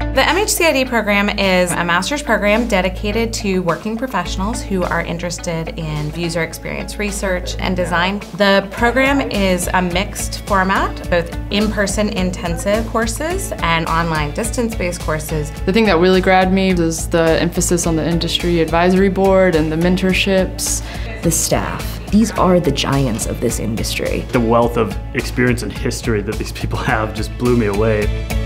The mhcid program is a master's program dedicated to working professionals who are interested in user experience research and design. The program is a mixed format, both in-person intensive courses and online distance-based courses. The thing that really grabbed me was the emphasis on the industry advisory board and the mentorships. The staff. These are the giants of this industry. The wealth of experience and history that these people have just blew me away.